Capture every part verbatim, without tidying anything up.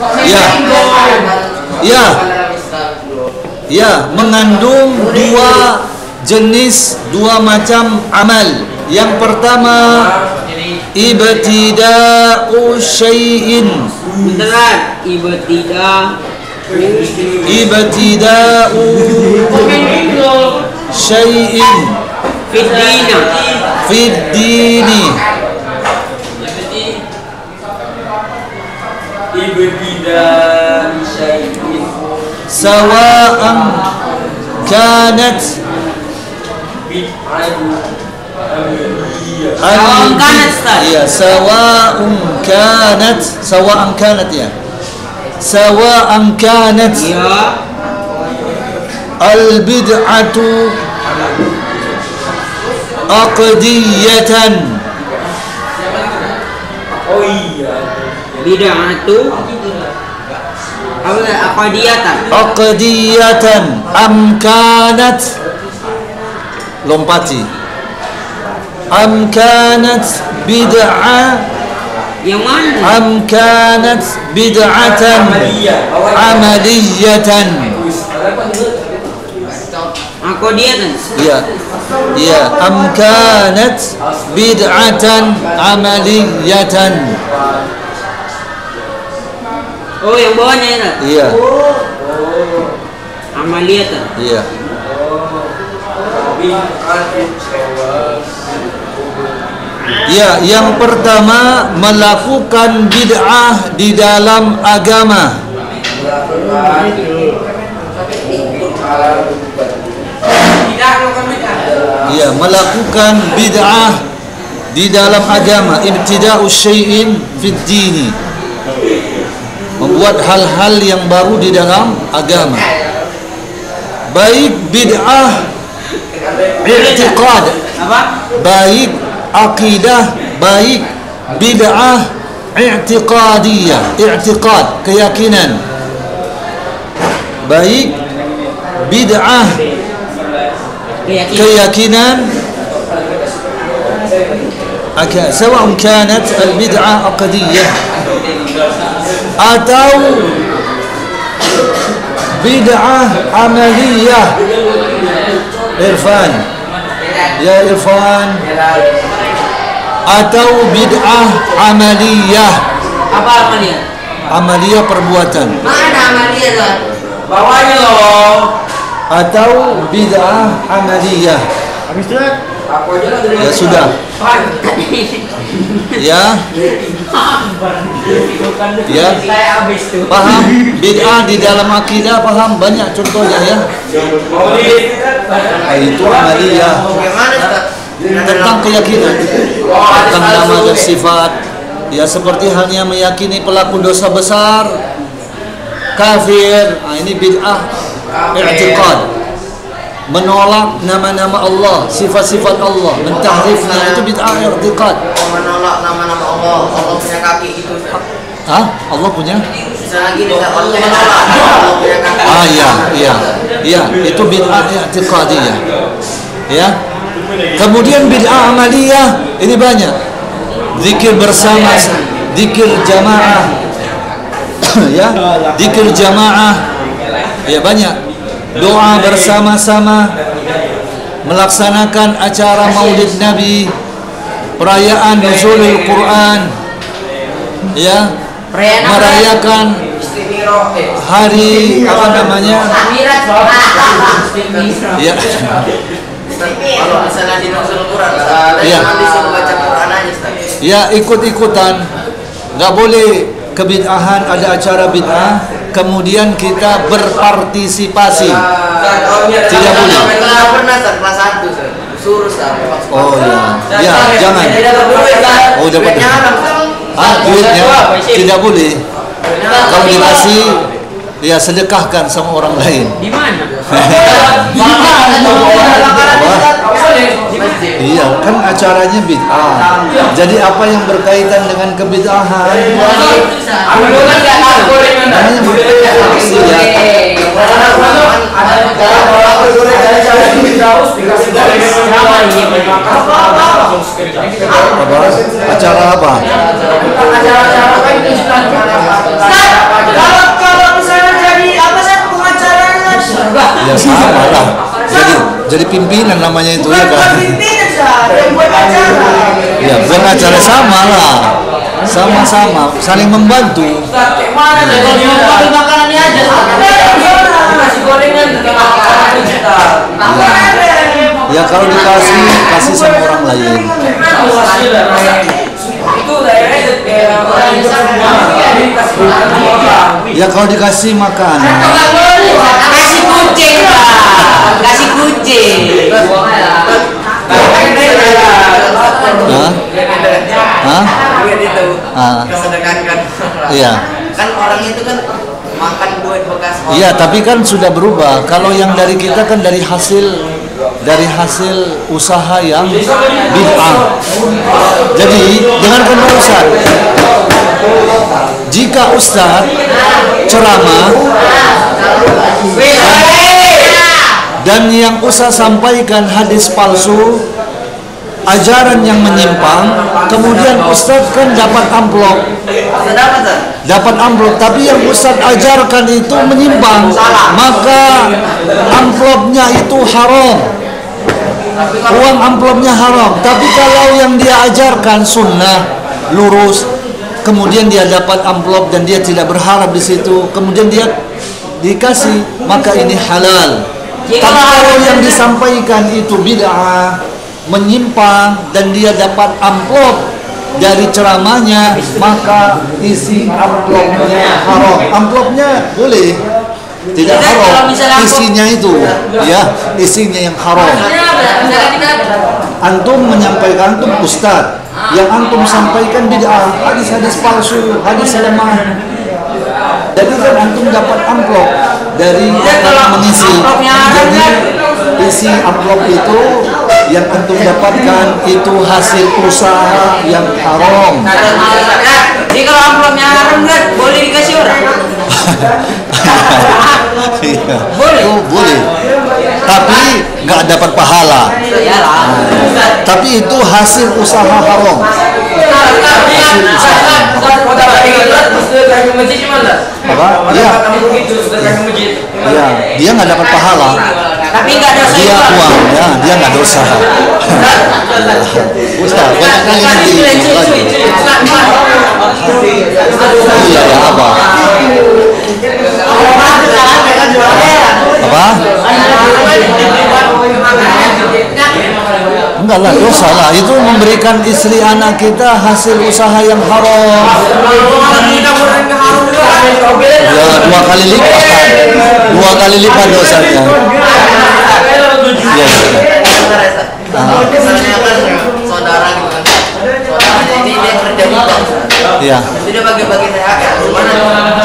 Ya, ya, ya, mengandung dua jenis, dua macam amal. Yang pertama, ibtida'u syai'in. Beneran, ibtidah. Ibtida'u syai'in Fiddina. fid dini. Ibtidah syai'in Sawa'an kanat Sawa'an kanat, Ustaz. Ya, sawa'un kanat, sawa'an kanat ya. Sawa'an kanat Ya. al-bid'atu aqdiyatan. Oh iya. Bid'atu apa aqdiyatan. Aqdiyatan am kanat, lompati, am kanat bid'ah, Yang mana? am kanat bid'atan amaliyatan. Aqdiyatan. Ya, ya, am kanat bid'atan amaliyatan. Oh, yang bawahnya ya. Iya, Amaliyatan. iya. Ya, yang pertama melakukan bid'ah di dalam agama. Ya, melakukan bid'ah di dalam agama, ibtida'u syai'in fid dini. Membuat hal-hal yang baru di dalam agama. Baik bid'ah i'tiqad, Apa? baik akidah, baik bid'ah i'tiqadiyah, i'tiqad, keyakinan. Baik bid'ah Keyakinan. keyakinan, سواء كانت البدعة عقدية atau bid'ah amaliyah. Irfan, ya Irfan, atau bid'ah amaliyah. Apa amaliyah? Amaliyah perbuatan. Mana amaliyah tuh? Bawahnya loh. Atau bid'ah amaliyah. Habis itu aku aja lah dari Ya sudah. Ya. Ya. saya habis tuh. Paham bid'ah di dalam akidah, paham banyak contohnya ya. Mau di Nah, itu amaliyah. Bagaimana, Ustaz? Tentang keyakinan, tentang nama dan sifat. Ya, seperti halnya meyakini pelaku dosa besar kafir. Nah, ini bid'ah i'tiqad. Menolak nama-nama Allah, sifat-sifat Allah, mentahrifnya, itu bid'ah i'tiqad. Menolak nama-nama Allah, Allah punya kaki itu. Hah? Allah punya? Bisa lagi nih, Allah menolak Allah punya kaki. Ah iya, iya. Iya, itu bid'ah i'tiqadiyah. Ya. Kemudian bid'ah amaliyah, ini banyak. Zikir bersama, zikir jamaah. Ya, zikir jamaah. Ya, banyak. Doa bersama-sama, melaksanakan acara Maulid Nabi, perayaan Nuzulul Quran, ya, merayakan hari apa namanya? Ya, Kalau misalnya di Nuzul Quran, Iya. nanti suruh baca Quran aja, Ustaz. ya ikut-ikutan, nggak boleh kebid'ahan, ada acara bid'ah, kemudian kita berpartisipasi. Tidak boleh. Nggak pernah, Ustaz, kelas satu, Ustaz. Suruh, Ustaz. Oh ya, ya jangan. Oh dapat. Ah, duitnya tidak boleh. Kalau dikasih, ya sedekahkan sama orang lain. Di mana? Iya, kan acaranya bid'ah. Jadi apa yang berkaitan dengan kebid'ahan? Namanya maksiat. Apa? Acara apa? sama lah, sama-sama saling membantu. Mana tuh kalau mau ambil makanannya aja. Kasih gorengan juga makanan kita. Ya kalau dikasih, kasih sama orang lain. Itu daerahnya kayak orang Ya kalau dikasih makan. kasih kucing pak, kasih kucing. Hah? Hah? Ah. Kesedekahkan. Iya. Kan orang itu kan makan duit bekas orang. Iya, tapi kan sudah berubah. Kalau yang dari kita kan dari hasil dari hasil usaha yang bid'ah. Jadi dengarkan Pak Ustaz. Jika Ustaz ceramah dan yang Ustaz sampaikan hadis palsu, ajaran yang menyimpang, kemudian Ustaz kan dapat amplop, dapat amplop, tapi yang Ustaz ajarkan itu menyimpang, maka amplopnya itu haram, uang amplopnya haram. Tapi kalau yang dia ajarkan sunnah, lurus, kemudian dia dapat amplop dan dia tidak berharap di situ, kemudian dia dikasih, maka ini halal. Tapi kalau yang disampaikan itu bid'ah, menyimpang, dan dia dapat amplop dari ceramahnya, maka isi amplopnya haram. Amplopnya boleh, tidak haram, isinya itu ya, isinya yang haram. Antum menyampaikan, antum ustaz, yang antum sampaikan bid'ah, hadis-hadis palsu, hadis lemah. Jadi kan antum dapat amplop dari yang mengisi. Jadi isi amplop itu yang antum dapatkan itu hasil usaha yang haram. Jadi kalau amplopnya haram kan boleh dikasih orang. Iya. Boleh. Oh, boleh. Tapi nggak dapat pahala. Tapi itu hasil usaha haram. Hasil usaha haram. Apa? Iya. Iya. Dia nggak dapat pahala. Tapi nggak dosa. Dia uang, ya. Dia nggak dosa. Ustaz, banyak kali nanti lagi. Iya, ya apa? Apa? Enggak lah, dosa lah. Itu memberikan istri anak kita hasil usaha yang haram. Ya, dua kali lipat. Dua kali lipat dosanya. Ya, Misalnya kan saudara gitu kan. Saudaranya ini dia kerja di bank. ya. Jadi dia bagi-bagi T H R. Gimana?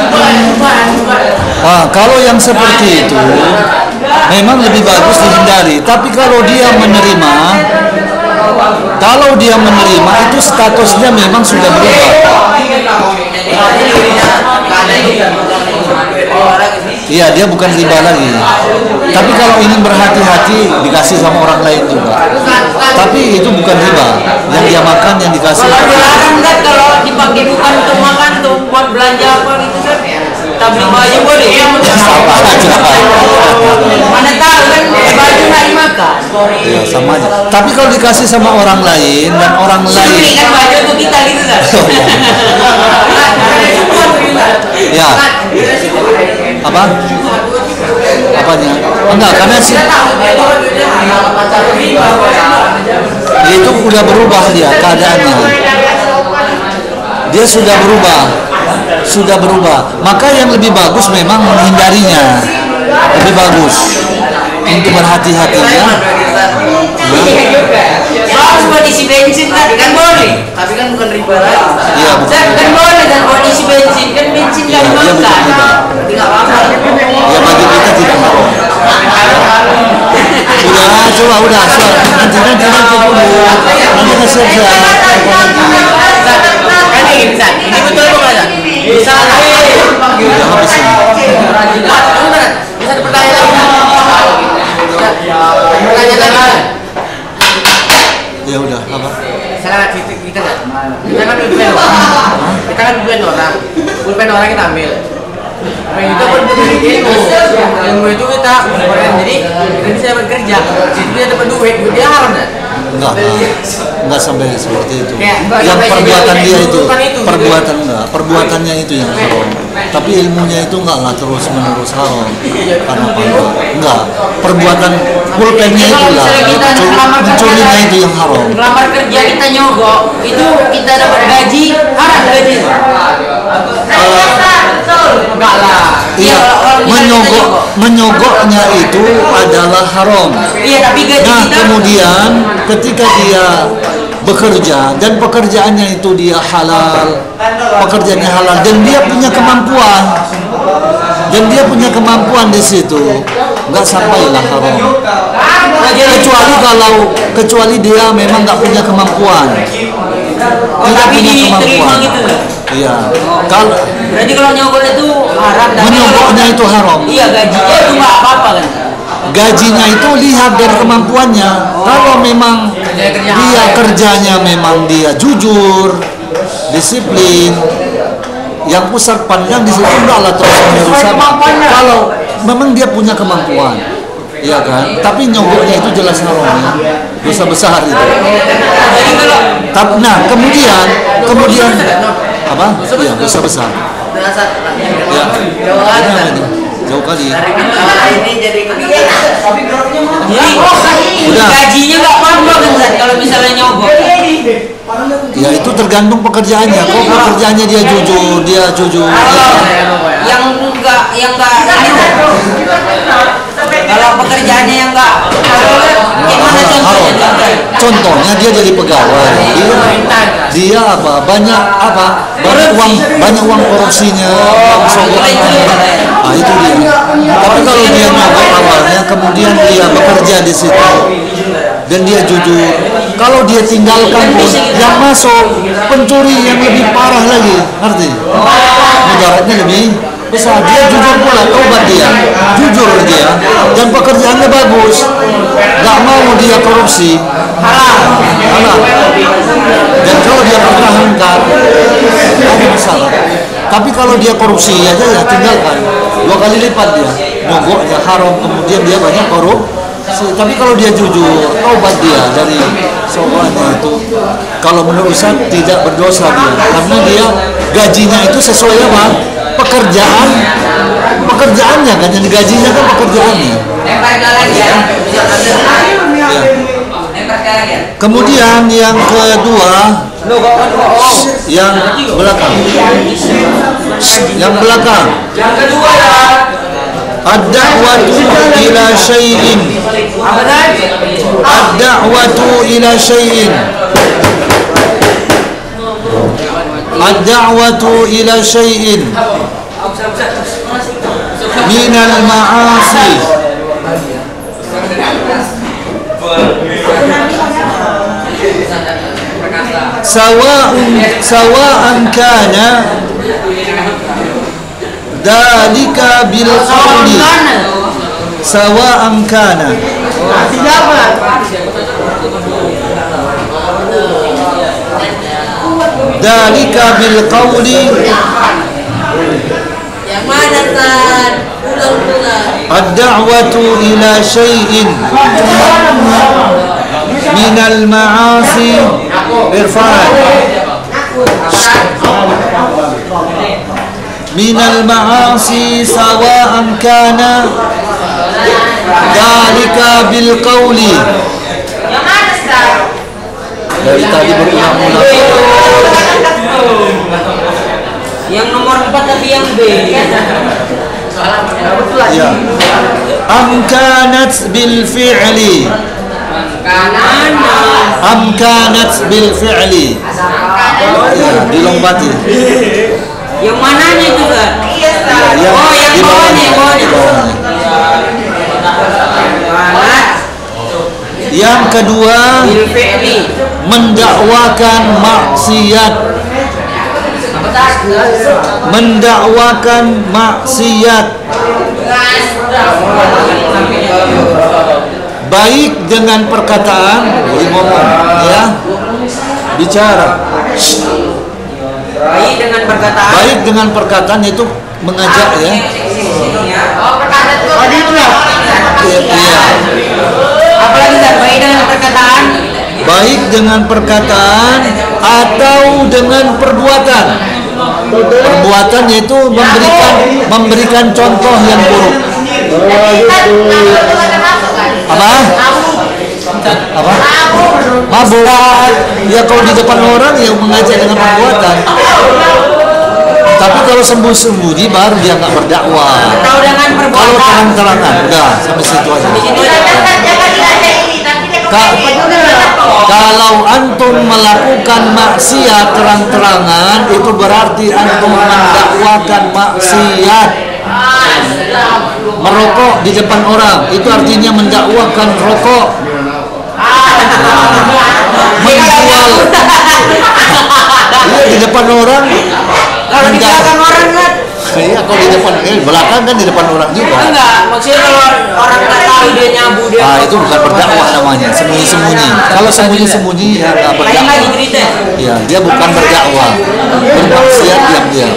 Ah, kalau yang seperti itu memang lebih bagus dihindari. Tapi kalau dia menerima, kalau dia menerima itu statusnya memang sudah berubah. Iya, dia bukan riba lagi. Tapi kalau ingin berhati-hati dikasih sama orang lain juga. Tapi itu bukan riba. Yang dia makan yang dikasih. Kalau dilarang kan kalau dipakai bukan untuk makan tuh buat belanja apa gitu kan. Tabung baju boleh. Sama aja. Mana tahu kan baju nggak dimakan. Ya, sama aja. Tapi kalau dikasih sama orang lain dan orang lain. Ini kan baju untuk kita gitu kan. Ya. Apa? Apanya? Enggak, karena sih itu udah berubah dia keadaannya. Dia sudah berubah. Sudah berubah. Maka yang lebih bagus memang menghindarinya. Lebih bagus untuk berhati-hatinya. Harus buat isi bensin tadi kan boleh. Tapi kan bukan riba lagi. Iya, bukan. Kan boleh dan buat isi bensin kan bensin nggak Iya, dia bukan dimakan. riba. Berarti nggak apa-apa. Ya bagi kita tidak haram. Udah, coba udah, coba. Nanti nanti nanti dulu. Nanti ngasih aja. Kan ini bisa. Ini betul bukan ya? Bisa lah. Udah habis ini. Bisa pertanyaan lagi. Pertanyaan lagi. Ya udah, apa? Misalkan kita kita nggak, kita kan pulpen orang, kita kan pulpen orang, pulpen orang kita ambil. Nah itu pulpen itu, ilmu itu kita jadi kita bisa dapat kerja, jadi dia dapat duit, duit dia haram kan? Enggak. nggak sampai seperti itu. Ya, nggak Yang sampai perbuatan sampai dia itu, tuntutan itu, perbuatan enggak, perbuatannya itu yang haram. Tapi ilmunya itu enggak lah terus menerus haram. Karena apa enggak? Enggak. Perbuatan pulpennya itu lah, mencurinya itu yang haram. Lamar kerja kita nyogok, itu kita dapat gaji, haram gaji. Enggak lah. Iya, menyogok, menyogoknya itu adalah haram. Iya, tapi gaji Nah, kita kemudian ketika dia bekerja dan pekerjaannya itu dia halal, pekerjaannya halal dan dia punya kemampuan, dan dia punya kemampuan di situ, nggak sampailah haram. Kecuali kalau kecuali dia memang nggak punya kemampuan, tidak tapi punya diterima kemampuan. gitu nggak? Iya, kalau Berarti kalau nyogok itu haram. tapi menyogoknya kalau- itu haram. Iya, gajinya itu nggak apa-apa kan? Gajinya itu lihat dari kemampuannya. Kalau memang dia kerjanya memang dia jujur, disiplin, yang pusat pandang di situ enggaklah terus menerus. Kalau memang dia punya kemampuan, iya kan? Tapi nyogoknya itu jelas haram ya, dosa besar itu. Jadi kalau Tapi nah kemudian kemudian apa? Iya, dosa besar. Ya, ini apa ini? Jauh kali. Ini jadi jadi Udah. gajinya nggak apa-apa kan Zat, kalau misalnya nyogok. Ya itu tergantung pekerjaannya. Kok pekerjaannya dia jujur, dia jujur. Yang enggak, yang enggak ini. Kalau pekerjaannya yang enggak, gimana contohnya? Contohnya? Contohnya dia jadi pegawai. Dia, dia apa? Banyak apa? Banyak uang, banyak uang korupsinya. uang sogokannya. Ah itu dia. Tapi kalau dia nyogok awalnya, kemudian dia bekerja di situ dan dia jujur. Kalau dia tinggalkan pun, yang masuk pencuri yang lebih parah lagi, ngerti? Mudaratnya lebih besar. Dia jujur pula, taubat dia, jujur dia, dan pekerjaannya bagus. Gak mau dia korupsi, halal, halal. Dan kalau dia pertahankan, ada masalah. Tapi kalau dia korupsi aja ya tinggalkan, dua kali lipat dia, nyogoknya haram, kemudian dia banyak korupsi. Tapi kalau dia jujur, taubat dia dari soalnya itu, kalau menurut saya tidak berdosa dia, karena dia gajinya itu sesuai apa? Pekerjaan, pekerjaannya kan, yang digajinya kan pekerjaannya. Ya. Kemudian yang kedua, yang belakang, yang belakang, ad-da'watu ila syai'in, ad-da'watu ila syai'in, ad-da'watu ila syai'in minal ma'asi sawa'un sawa'an kana dalika bil qawli sawa'an kana dalika bil qawli. yang mana Tan? Ulang-ulang. ad-da'watu ila syai'in minal ma'asi irfan minal ma'asi sawa'an kana dalika bil qawli. Yang mana Zat? Dari tadi berulang-ulang. Yang nomor empat tapi yang B. Ya. Am kanat bil fi'li. Kanan. Am kanat bil fi'li. Ya, dilompati. Yang mananya itu Zat? Ya, Oh, yang di bawahnya, yang bawahnya. Di bawahnya. Kanan. Yang kedua, Bil fi'li. mendakwakan maksiat. Mendakwakan maksiat baik dengan perkataan, boleh ngomong ya, bicara. Baik dengan perkataan. Baik dengan perkataan itu mengajak ya. Oh, perkataan itu. Iya. Apalagi Zat, baik dengan perkataan. baik dengan perkataan atau dengan perbuatan. Perbuatan yaitu memberikan memberikan contoh yang buruk. Apa? Apa? Mabuk. Ya kalau di depan orang ya mengajak dengan perbuatan. Tapi kalau sembunyi-sembunyi baru dia nggak berdakwah. Kalau terang-terangan, udah sampai situ aja. Ka- kalau antum melakukan maksiat terang-terangan, itu berarti antum mendakwakan maksiat. Merokok di depan orang, itu artinya mendakwakan rokok. Menjual iya, di depan orang. Kalau di belakang orang kan? Iya, kalau di depan, eh, belakang kan di depan orang juga. Enggak, maksudnya kalau orang nggak tahu dia nyabu dia. Ah, itu bukan berdakwah namanya, sembunyi-sembunyi. Kalau sembunyi-sembunyi ya nggak berdakwah. Iya, dia bukan berdakwah, bermaksiat diam-diam.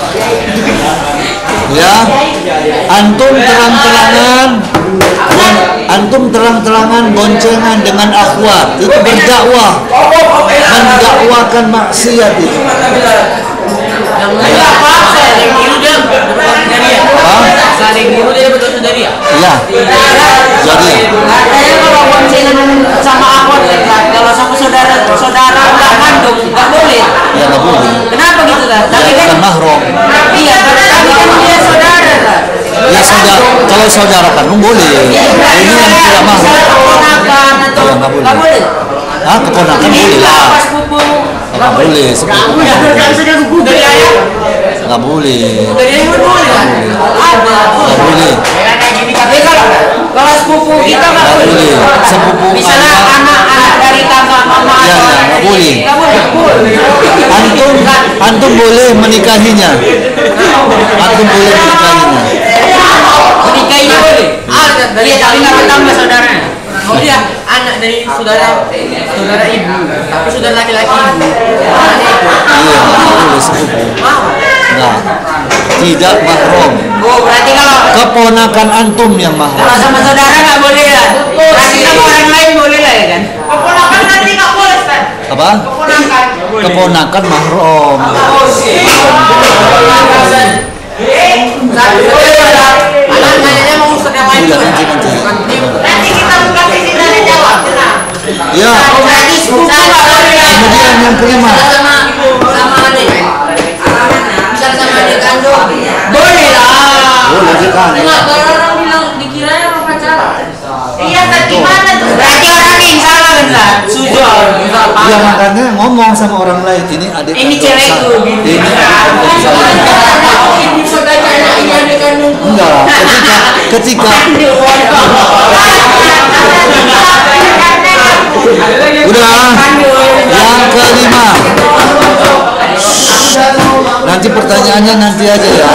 Ya, antum terang-terangan, bon- antum terang-terangan boncengan dengan akhwat, itu berdakwah, mendakwakan maksiat itu. Yang lain apa? Saling biru dia dapat dari ya. Saling biru dia dapat dari ya. Iya. Jadi. Katanya kalau boncengan sama akhwat, kalau sama saudara saudara nggak kandung nggak boleh. Ya nggak boleh. Kenapa gitu lah? Tapi Ya, kan bukan mahram. iya, tapi kan dia saudara lah. Ya saudara, kalau saudara kandung boleh. Ini yang tidak mahram. Keponakan atau Ya, nggak boleh. nggak boleh. Ah, keponakan boleh lah. Apa sepupu? Nggak boleh. Sepupu nggak boleh. Dari ayah? Nggak boleh. Dari ayah nggak boleh kan? Ada. Nggak boleh. Tapi kalau kalau sepupu kita nggak Nggak boleh. boleh. Sepupu Misalnya anak. anak anak dari kakak mama Ya, atau ya, nggak boleh. nggak boleh. Antum, antum boleh menikahinya. Antum boleh menikahinya. Menikahinya boleh. Ah, iya tapi nggak bertambah saudaranya. Oh dia anak dari saudara saudara ibu, tapi saudara laki-laki ibu. Anaknya itu. Iya, nggak boleh sepupu. Nggak. Tidak mahram. Oh berarti kalau Keponakan antum yang mahram. kalau sama saudara nggak boleh lah. Berarti sama orang lain boleh lah ya kan? Keponakan nanti nggak boleh kan? Apa? Keponakan. Keponakan mahram. Anak nanya mau ustaz yang lain. Iya, nanti nanti. Nanti kita buka sisi dari jawab. Ya. Berarti sepupu nggak boleh. Kemudian yang kelima. Sama sama adik. Bisa sama adik kandung. Boleh lah. Boleh kan? Enggak, kalau orang bilang dikira orang pacaran. Iya, kan gimana tuh? Berarti orang ini salah kan lah. Sujud. Ya makanya ngomong sama orang lain, ini adik Ini kandung cewekku saya. gitu. Ini adik kandung saya. Ini saudaranya ini adik kandungku. Enggak, ketika ketika udah yang kelima. Nanti pertanyaannya nanti aja ya.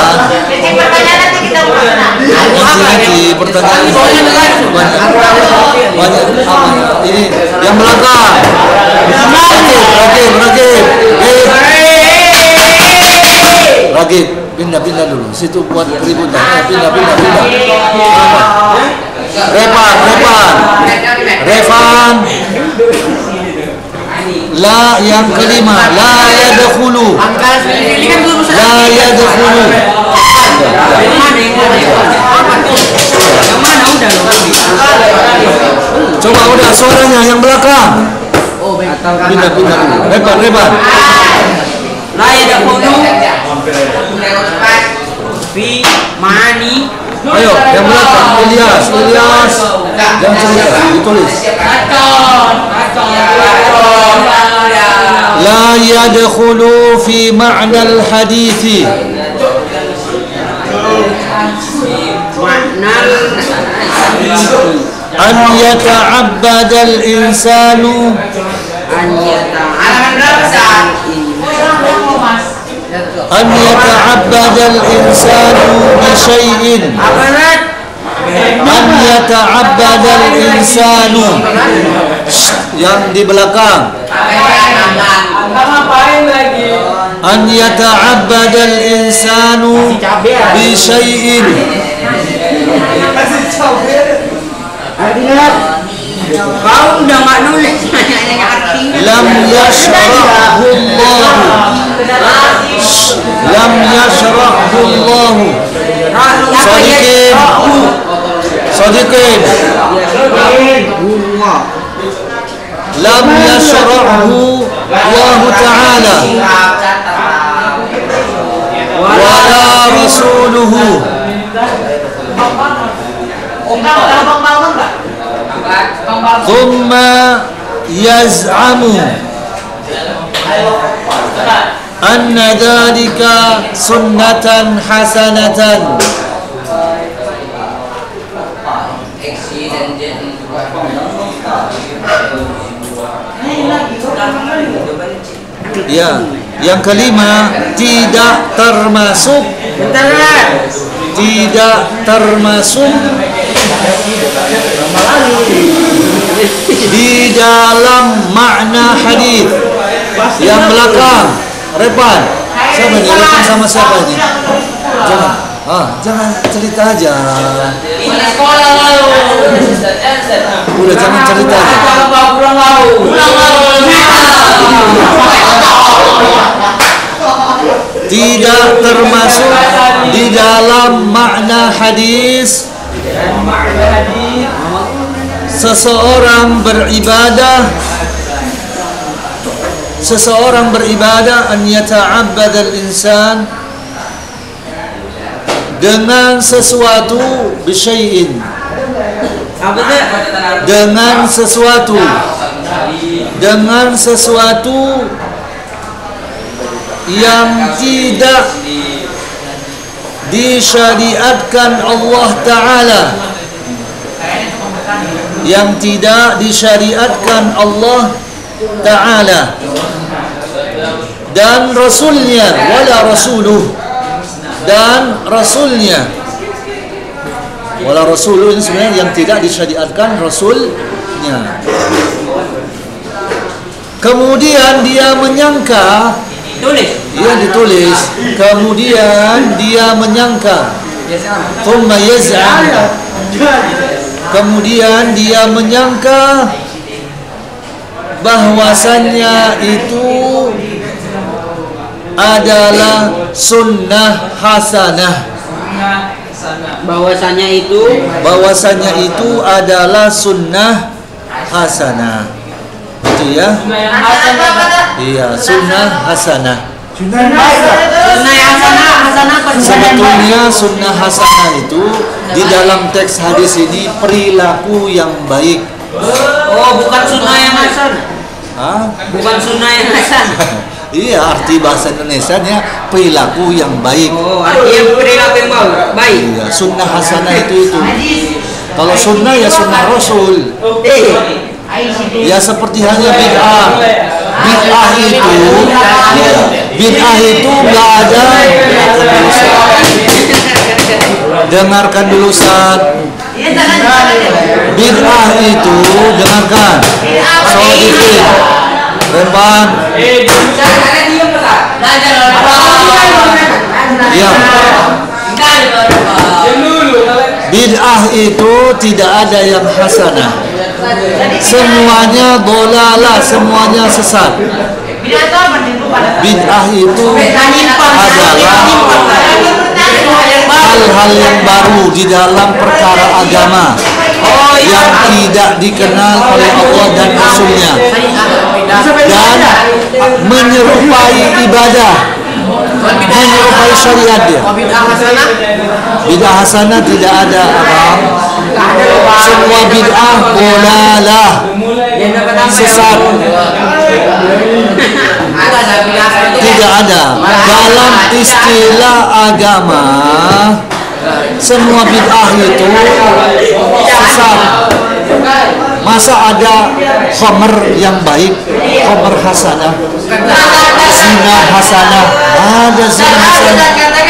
Nanti nanti pertanyaan banyak banyak apa ini yang belakang. Ragib, Ragib, Ragib, Ragib, pindah pindah dulu. Situ buat keributan. Eh, pindah pindah pindah. Repan, Repan, Revan. La yang kelima, la yadkhulu. La yadkhulu. Coba udah suaranya yang belakang. Pindah pindah dulu. Repan, Repan. La yadkhulu fi mani. Ayo, yang belakang. Ilyas, Ilyas. Jangan cerita, ditulis. La yadkhulu fi ma'na al-hadithi. An yata'abbada al-insanu An yata'abbada al-insanu bi syai'in. An yata'abbada al-insanu. Yang di belakang. An yata'abbada al-insanu bi syai'in. Kau udah nggak nulis nanya artinya. Lam yashra'hu Allah. Lam yashra'hu Allah. Sadiqin. Sadiqin. Lam yashra'hu Allah Ta'ala wala rasuluhu. Thumma yaz'amu anna dhalika sunnatan hasanatan. Ya, yang kelima tidak termasuk tidak termasuk di dalam makna hadis. Yang belakang Repan, siapa nih? Repan sama siapa ini? Jangan, ah, jangan cerita aja. Udah jangan cerita aja. Tidak termasuk di dalam makna hadis seseorang beribadah seseorang beribadah an yata'abbad al-insan dengan sesuatu bisyai'in, dengan sesuatu dengan sesuatu yang tidak disyariatkan Allah Ta'ala, yang tidak disyariatkan Allah Ta'ala dan Rasulnya, wala rasuluh, dan Rasulnya. Wala rasuluh ini sebenarnya yang tidak disyariatkan Rasulnya. Kemudian dia menyangka, dia ditulis, kemudian dia menyangka, thumma yaz'am, kemudian dia menyangka bahwasannya itu adalah sunnah hasanah, bahwasannya itu bahwasannya itu adalah sunnah hasanah. Itu ya. Iya, sunnah hasanah. sunnah hasanah hasanah Sebetulnya sunnah hasanah itu di dalam teks hadis ini perilaku yang baik. Oh, bukan sunnah yang hasan. Hah? Bukan sunnah yang hasan. Iya, arti bahasa Indonesianya perilaku yang baik. Oh, artinya perilaku yang baik. Iya, sunnah hasanah itu itu. Kalau sunnah ya sunnah Rasul. Ya seperti hanya bid'ah. Bid'ah itu, bid'ah itu nggak ada. Dengarkan dulu Ustaz. Bid'ah itu dengarkan. Sodikin, Repan. Ya. Bid'ah itu tidak ada yang hasanah. Semuanya dolalah, semuanya sesat. Bid'ah itu adalah hal-hal yang baru di dalam perkara agama yang tidak dikenal oleh Allah dan Rasulnya, dan menyerupai ibadah, menyerupai syariat dia. Bid'ah hasanah tidak ada apa? Semua bid'ah dolalah, sesat. Tidak ada dalam istilah agama. Semua bid'ah itu sesat. Masa ada khamr yang baik, khamr hasanah, zina hasanah? Ada zina hasanah.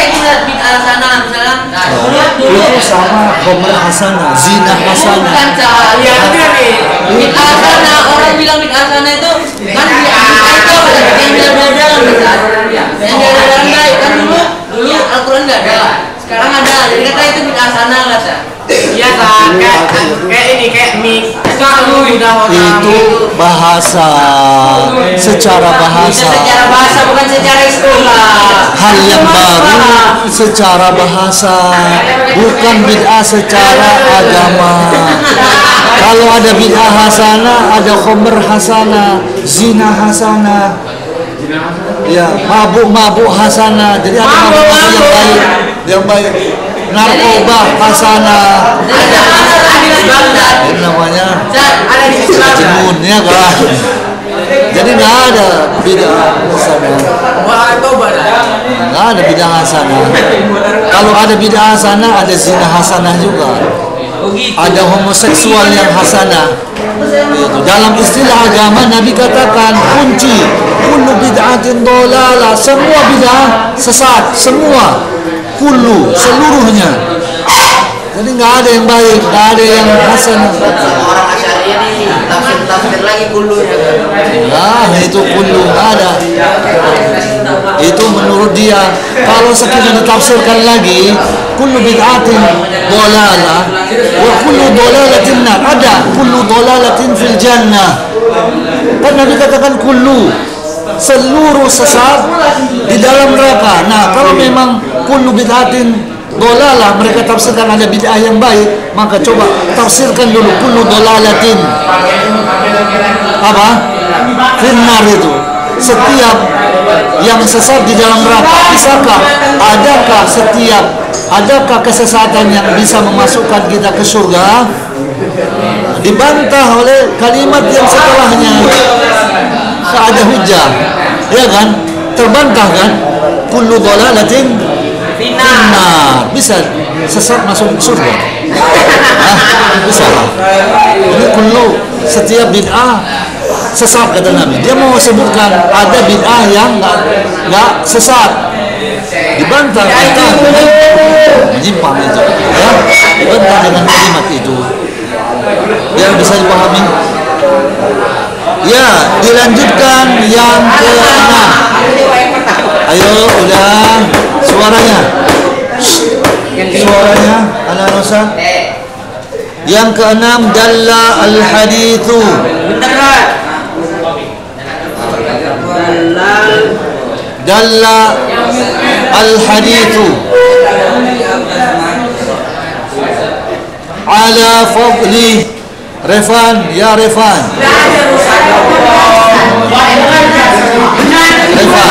Itu sama khamr hasanah, zina hasanah. Bid'ah hasanah, orang bilang bid'ah hasanah itu kan yang jalan-jalan, yang jalan-jalan baik kan dulu dulu Al-Quran nggak ada, sekarang ada, jadi kata itu bid'ah hasanah kata. Iya kan, kayak kayak ini kayak mie. Itu bahasa, secara bahasa. Secara bahasa bukan secara istilah. Hal yang baru secara bahasa, bukan bid'ah secara agama. Kalau ada bid'ah hasanah, ada khomer hasanah, zina hasanah, ya mabuk-mabuk hasanah. Jadi ada mabuk-mabuk yang baik, yang baik. Narkoba hasanah. Ini namanya jemun, ya kan? Jadi nggak ada bid'ah hasanah. Nggak ada bid'ah hasanah. Kalau ada bid'ah hasanah, ada zina hasanah juga. Ada homoseksual yang hasanah. Itu dalam istilah agama Nabi katakan kunci kullu bid'atin dolalah, semua bid'ah sesat, semua, kullu, seluruhnya. Jadi nggak ada yang baik, nggak ada yang hasanah. Orang Asy'ari ini tafsir-tafsir lagi kullu ya. Nah, itu kullu ada. Itu menurut dia. Kalau sekian ditafsirkan lagi, kullu bid'atin dolalah wa kullu dolalatin nar. Ada kullu dolalatin fil jannah. Kan Nabi katakan kullu, seluruh sesat di dalam neraka. Nah, kalau memang kullu bid'atin dolalah mereka tafsirkan ada bid'ah yang baik, maka coba tafsirkan dulu kullu dolalatin apa? Finnar, itu setiap yang sesat di dalam neraka. Bisakah, adakah setiap adakah kesesatan yang bisa memasukkan kita ke surga? Dibantah oleh kalimat yang setelahnya. Tak ada hujah, ya kan? Terbantah kan? Kullu dolalatin finnar. Bisa sesat masuk surga? Hah? Bisa. Ini kullu, setiap bid'ah sesat kata Nabi. Dia mau sebutkan ada bid'ah yang nggak nggak sesat, dibantah kita menyimpang itu, ya, dibantah dengan kalimat itu biar bisa dipahami. Ya, dilanjutkan yang keenam. Ayo, udah suaranya, suaranya, anak Nusa. Yang keenam, dalla al hadithu. Dalla al hadithu ala fadli. Refan, ya Refan. Refan.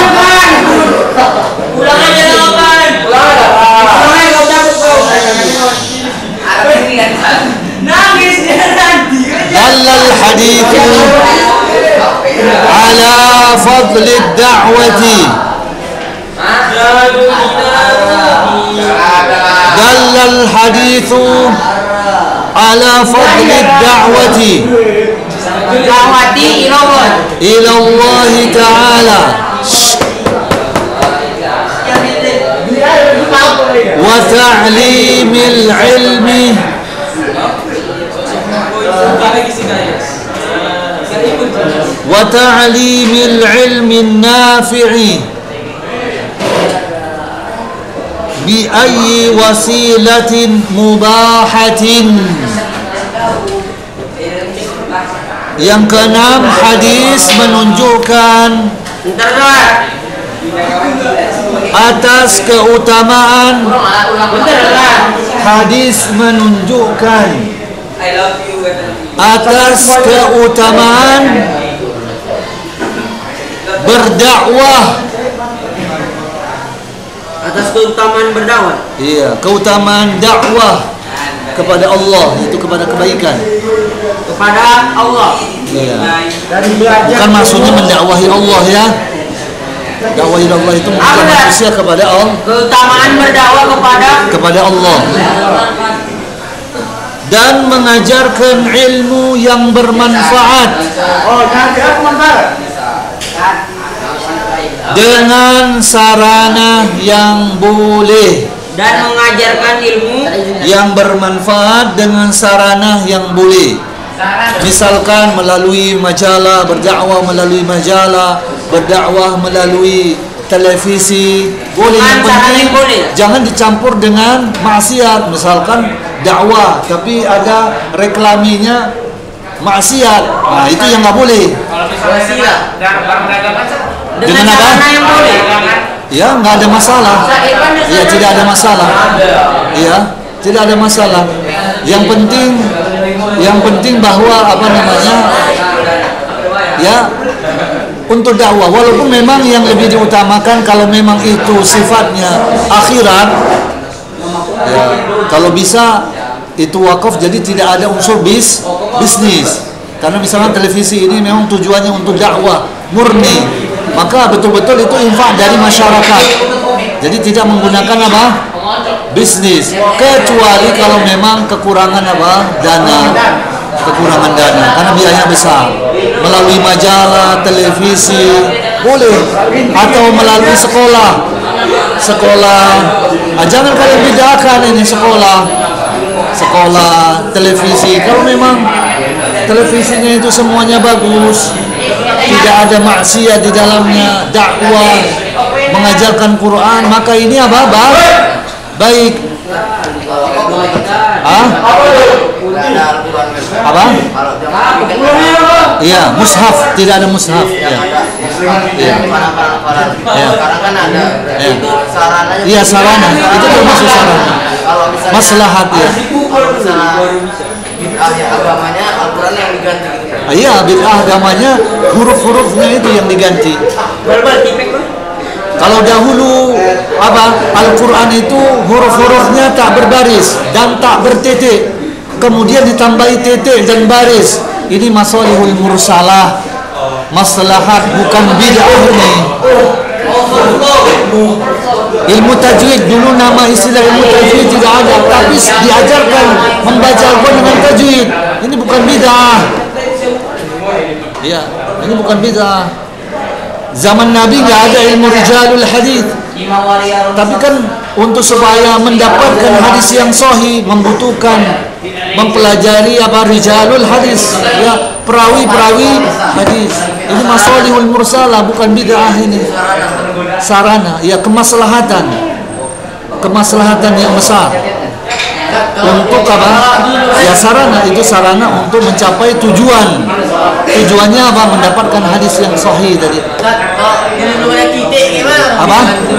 Dalla al hadithu ala fadli ad-da'wati. Dalla al hadithu ala fadli ad-da'wati da'wati ila Allah ila Allah ta'ala wa ta'limil ilmi wa ta'limil ilmi an-nafi'i bi ayyi wasilatin mubahatin. Yang keenam, hadis menunjukkan atas keutamaan. Hadis menunjukkan atas keutamaan berdakwah. Atas keutamaan berdakwah. Iya, keutamaan dakwah kepada Allah, itu kepada kebaikan. Kepada Allah. Iya. Bukan maksudnya mendakwahi Allah, ya. Dakwahi Allah itu mengajak manusia kepada Allah. Keutamaan berdakwah kepada kepada Allah. Dan mengajarkan ilmu yang bermanfaat. Oh, dengan sarana yang boleh. Dan mengajarkan ilmu yang bermanfaat dengan sarana yang boleh. Misalkan melalui majalah, berdakwah melalui majalah, berdakwah melalui televisi, boleh. Yang penting jangan dicampur dengan maksiat. Misalkan dakwah tapi ada reklaminya maksiat. Nah, itu yang nggak boleh. Kalau misalnya barang dagangan Dengan apa? yang boleh. Ya, nggak ada masalah. Ya, tidak ada masalah. Ya, tidak ada masalah. Yang penting, yang penting bahwa apa namanya, ya, untuk dakwah. Walaupun memang yang lebih diutamakan kalau memang itu sifatnya akhirat, ya, kalau bisa itu wakaf, jadi tidak ada unsur bis bisnis. Karena misalnya televisi ini memang tujuannya untuk dakwah murni, maka betul-betul itu infak dari masyarakat. Jadi tidak menggunakan apa? Bisnis. Kecuali kalau memang kekurangan apa? Dana. Kekurangan dana karena biayanya besar. Melalui majalah, televisi, boleh, atau melalui sekolah. Sekolah. Ah, jangan kalian bedakan ini sekolah. Sekolah, televisi. Kalau memang televisinya itu semuanya bagus, tidak ada maksiat di dalamnya, dakwah, mengajarkan Quran, maka ini apa? Baik. Ah? Apa? Iya, mushaf, tidak ada mushaf. Ya. Iya. Ya. Iya, sarana. Itu termasuk sarana. Maslahat ya. Agamanya Al-Quran yang diganti. Iya, bid'ah agamanya huruf-hurufnya itu yang diganti. Kalau dahulu apa? Al-Quran itu huruf-hurufnya tak berbaris dan tak bertitik. Kemudian ditambahi titik dan baris. Ini masalihul mursalah. Maslahat, bukan bid'ah ini. Ilmu tajwid dulu, nama istilah ilmu tajwid tidak ada, tapi diajarkan membaca Al-Quran dengan tajwid. Ini bukan bid'ah. Ya, ini bukan bid'ah. Zaman Nabi nggak ada ilmu rijalul hadis. Tapi kan untuk supaya mendapatkan hadis yang sahih membutuhkan mempelajari apa rijalul hadis, ya, perawi-perawi hadis. Ini masalihul mursalah, bukan bid'ah ini. Sarana, ya, kemaslahatan. Kemaslahatan yang besar. Untuk apa? Ya, sarana itu sarana untuk mencapai tujuan. Tujuannya apa? Mendapatkan hadis yang sahih tadi. Apa?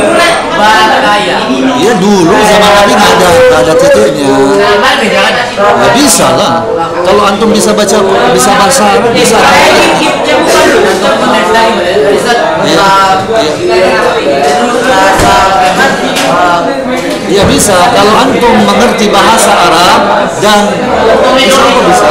Ya, dulu zaman Nabi nggak ada, nggak ada titiknya. Ya, bisa lah. Kalau antum bisa baca, bisa bahasa Arab, bisa. Ya, bisa. Kalau antum mengerti bahasa Arab dan insya Allah bisa.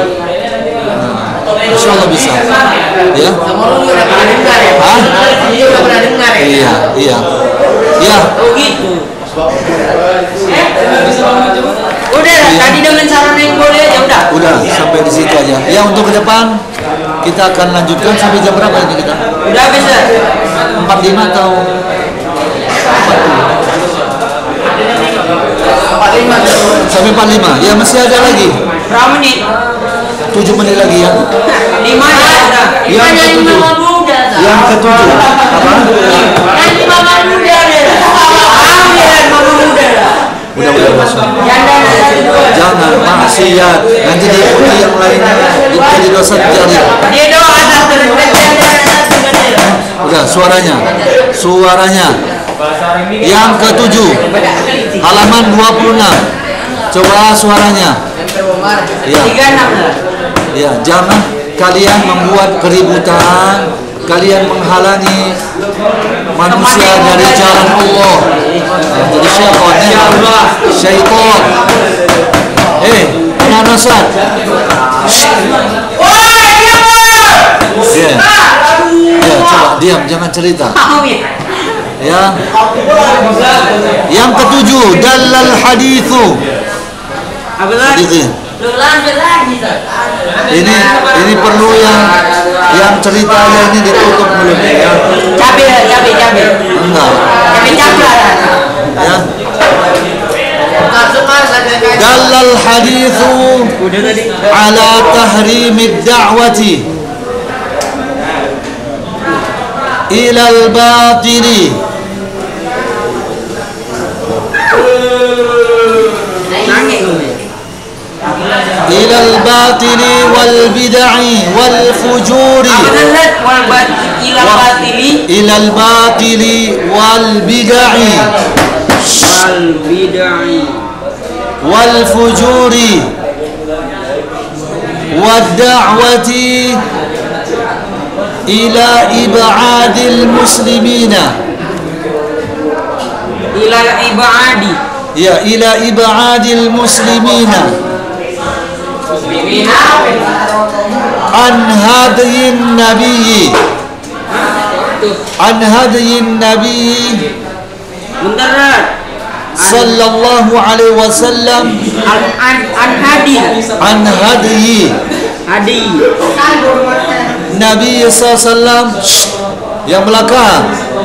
Nah, insya Allah bisa. Ya. Hah? Iya, iya. Ya. Udah, tadi dengan sarana yang boleh ya udah. Udah, sampai di situ aja. Ya, untuk ke depan kita akan lanjutkan sampai jam berapa ini kita? Udah bisa. empat puluh lima atau sampai empat puluh lima. Ya, masih ada lagi. Berapa menit? tujuh menit lagi ya. lima ya udah. Yang ketujuh. Yang ketujuh. Apa? Nanti mama muda deh. Amin, mama muda. Udah, udah, masuk. Jangan maksiat. Nanti diikuti yang lainnya. Itu jadi dosa jariah. Dia doa Udah, suaranya. Suaranya. Yang ketujuh. Halaman dua puluh enam. Coba suaranya. Ya. Ya, jangan kalian membuat keributan, kalian menghalangi manusia dari jalan Allah. Nah, jadi syaitan, ya. Syaitan. Eh, Nasad. Ya. Ya, coba diam, jangan cerita. Ya. Yang ketujuh, dalal hadithu. Hadithu. Ini ini perlu yang yang ceritanya ini ditutup dulu ya. Cabe, cabe, cabe. Enggak. Cabe cabe. Ya. Dalal hadithu ala tahrimid da'wati ila al-batili. ilal batili wal bid'i wal fujuri wal batili ilal batili wal bid'i wal bid'i wal fujuri wad da'wati ila ib'adil muslimina ila ib'adi ya ila ib'adil muslimina an hadiyin nabiyyi an hadiyin nabiyyi bentar sallallahu alaihi wasallam an an an hadi an hadiyi hadi Nabi sallallahu alaihi wasallam yang belakang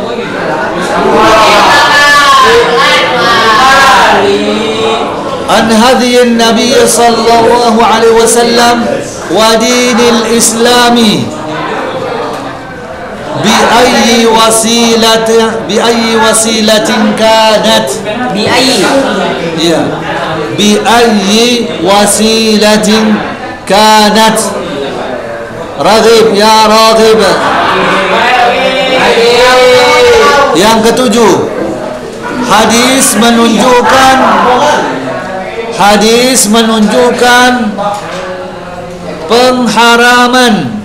an hadiyin Nabi sallallahu alaihi wasallam wa dinil islami bi ayyi wasilatin bi ayyi wasilatin kanat bi ayyi ya bi ayyi wasilatin kanat raghib ya raghib yang ketujuh hadis menunjukkan hadis menunjukkan pengharaman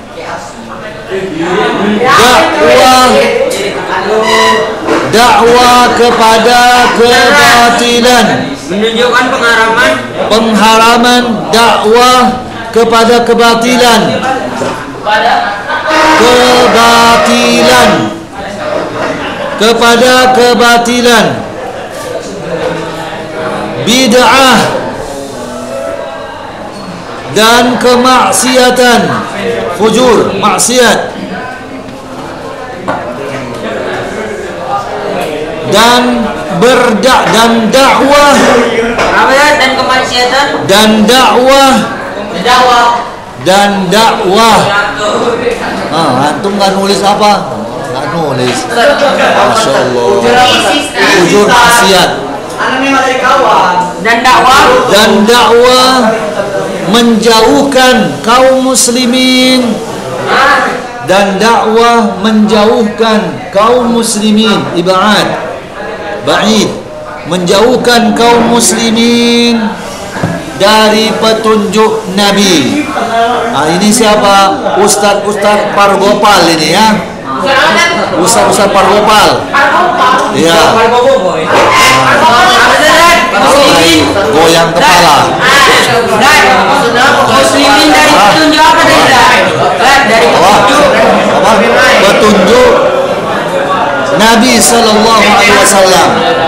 dakwah dakwah kepada kebatilan menunjukkan pengharaman pengharaman dakwah kepada kebatilan kebatilan kepada kebatilan bid'ah dan kemaksiatan fujur maksiat dan berdak dan dakwah dan kemaksiatan dan dakwah dakwah dan dakwah ah, antum nggak nulis apa nggak nulis Masya Allah fujur maksiat dan dakwah dan dakwah menjauhkan kaum muslimin dan dakwah menjauhkan kaum muslimin ibad ba'id menjauhkan kaum muslimin dari petunjuk Nabi. Nah, ini siapa? Ustadz-ustadz Pargopal ini ya. Ustadz-ustadz Pargopal. Iya. Goyang kepala. Muslimin dari petunjuk apa dari petunjuk apa? Petunjuk Nabi Sallallahu Alaihi Wasallam.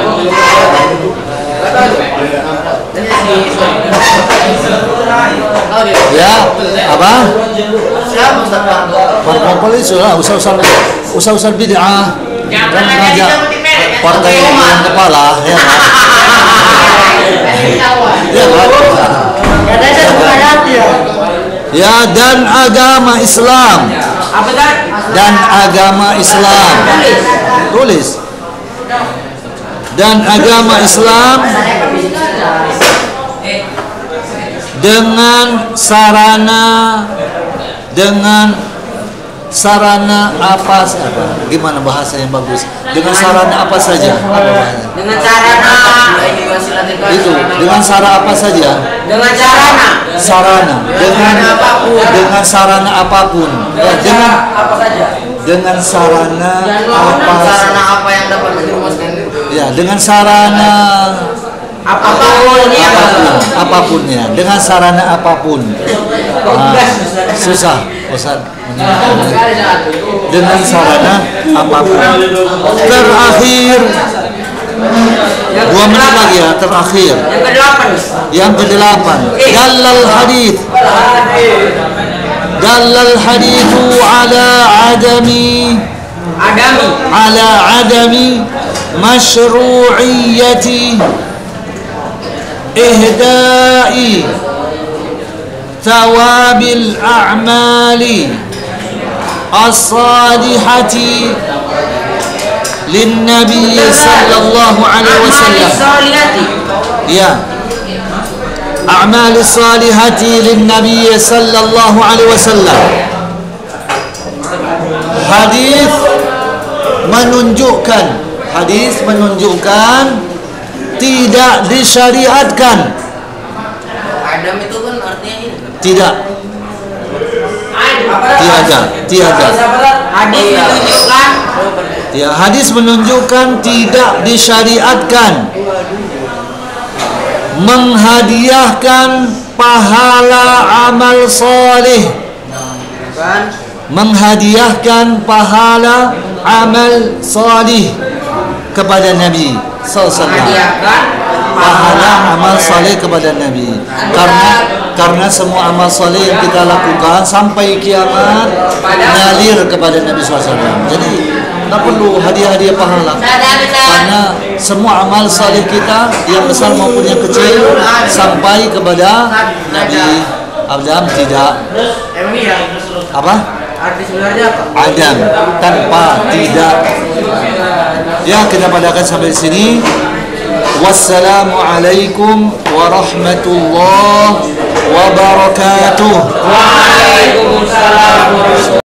Ya, apa? Parpol itu lah, usaha-usaha usaha-usaha bid'ah. Kan ngajak partai yang kepala, ya. Ya, ya dan agama Islam. Dan agama Islam. Tulis. Dan agama Islam dengan sarana dengan sarana apa apa gimana bahasa yang bagus dengan sarana apa saja dengan sarana itu dengan sarana apa saja dengan sarana sarana dengan dengan sarana apapun ya, dengan apa saja dengan sarana apa sarana apa yang dapat dirumuskan ya dengan sarana apapun ya apapun ya dengan sarana apapun nah, susah Ustaz dengan sarana apapun terakhir dua menit lagi ya terakhir yang kedelapan yang kedelapan dalal hadith dalal hadithu ala adami adami ala adami masyru'iyyati ihda'i thawabil a'mali as-salihati lin-nabi sallallahu alaihi wasallam ya a'mal salihati lin Nabi sallallahu alaihi wasallam. Hadis menunjukkan hadis menunjukkan tidak disyariatkan. Adam itu kan artinya ini. Tidak. Tiada, tiada. Hadis menunjukkan Ya, hadis menunjukkan tidak disyariatkan menghadiahkan pahala amal saleh. Menghadiahkan pahala amal saleh kepada Nabi sallallahu alaihi wasallam. Pahala amal saleh kepada Nabi. Karena karena semua amal saleh yang kita lakukan sampai kiamat mengalir kepada Nabi sallallahu alaihi wasallam. Jadi tak perlu hadiah-hadiah pahala, karena semua amal saleh kita yang besar maupun yang kecil sampai kepada Nabi Adam. Tidak apa? arti sebenarnya apa? Adam tanpa tidak. Ya, kita padakan sampai di sini. Wassalamualaikum warahmatullahi wabarakatuh. Waalaikumsalam.